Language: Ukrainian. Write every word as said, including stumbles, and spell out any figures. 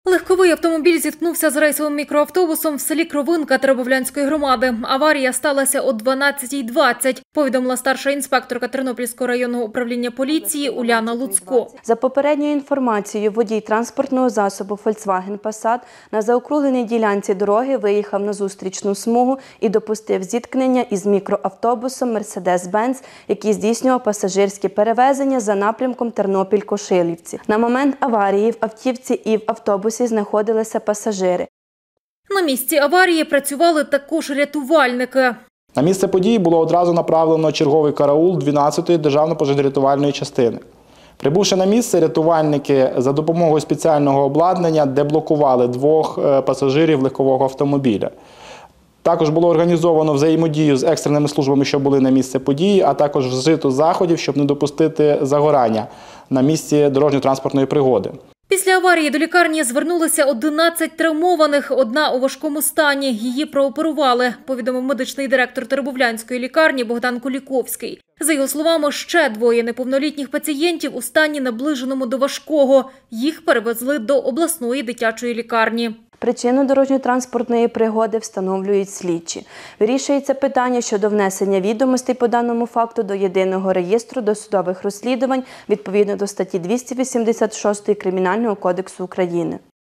Легковий автомобіль зіткнувся з рейсовим мікроавтобусом в селі Кровинка Теребовлянської громади. Аварія сталася о дванадцятій двадцять, повідомила старша інспекторка Тернопільського районного управління поліції Уляна Луцько. За попередньою інформацією, водій транспортного засобу Volkswagen Passat на заокругленій ділянці дороги виїхав на зустрічну смугу і допустив зіткнення із мікроавтобусом Mercedes-Benz, який здійснював пасажирські перевезення за напрямком Тернопіль-Кошилівці. На момент аварії в автівці і в автобусі знаходилися пасажири. На місці аварії працювали також рятувальники. На місце події було одразу направлено черговий караул дванадцятої державної пожежно-рятувальної частини. Прибувши на місце, рятувальники за допомогою спеціального обладнання деблокували двох пасажирів легкового автомобіля. Також було організовано взаємодію з екстреними службами, що були на місці події, а також вжито заходів, щоб не допустити загорання на місці дорожньо-транспортної пригоди. Після аварії до лікарні звернулися одинадцять травмованих, одна у важкому стані. Її прооперували, повідомив медичний директор Теребовлянської лікарні Богдан Куліковський. За його словами, ще двоє неповнолітніх пацієнтів у стані наближеному до важкого. Їх перевезли до обласної дитячої лікарні. Причину дорожньо-транспортної пригоди встановлюють слідчі. Вирішується питання щодо внесення відомостей по даному факту до єдиного реєстру досудових розслідувань відповідно до статті двісті вісімдесят шість Кримінального кодексу України.